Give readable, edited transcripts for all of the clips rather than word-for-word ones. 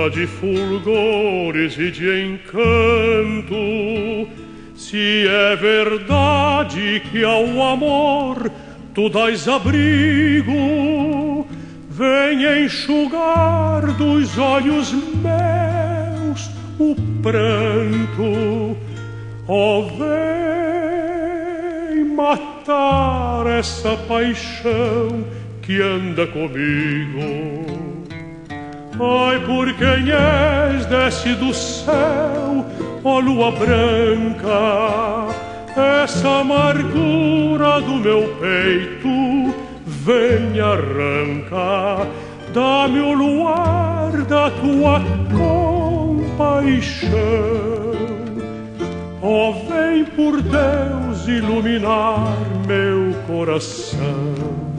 de fulgores e de encanto, se é verdade que ao amor tu dás abrigo, vem enxugar dos olhos meus o pranto. Oh, vem matar essa paixão que anda comigo. Ai, por quem és, desce do céu, ó lua branca, essa amargura do meu peito vem arranca. Dá-me o luar da tua compaixão. Oh, vem por Deus iluminar meu coração.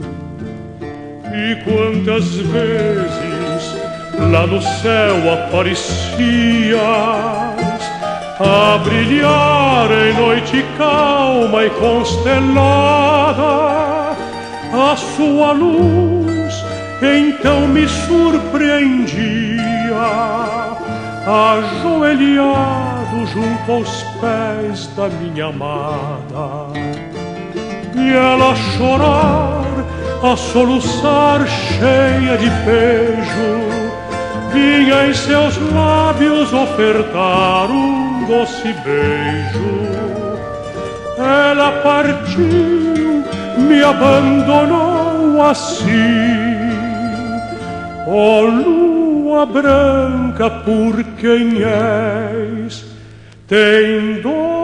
E quantas vezes lá no céu aparecias, a brilhar em noite calma e constelada, a sua luz então me surpreendia, ajoelhado junto aos pés da minha amada. E ela a chorar, a soluçar cheia de beijo, vinha em seus lábios ofertar um doce beijo. Ela partiu, me abandonou assim. Ó lua branca, por quem és, tem dor